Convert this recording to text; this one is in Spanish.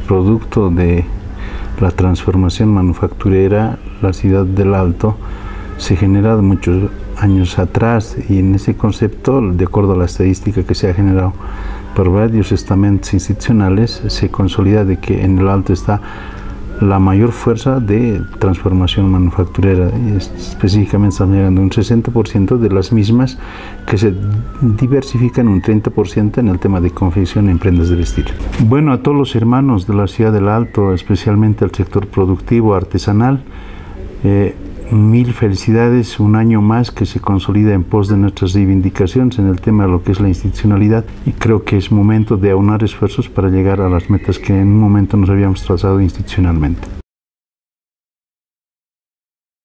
producto de la transformación manufacturera, la ciudad del Alto se generó muchos años atrás, y en ese concepto, de acuerdo a la estadística que se ha generado por varios estamentos institucionales, se consolida de que en el Alto está la mayor fuerza de transformación manufacturera, y específicamente estamos llegando a un 60% de las mismas, que se diversifican un 30% en el tema de confección en prendas de vestir. Bueno, a todos los hermanos de la ciudad del Alto, especialmente al sector productivo artesanal, mil felicidades, un año más que se consolida en pos de nuestras reivindicaciones en el tema de lo que es la institucionalidad, y creo que es momento de aunar esfuerzos para llegar a las metas que en un momento nos habíamos trazado institucionalmente.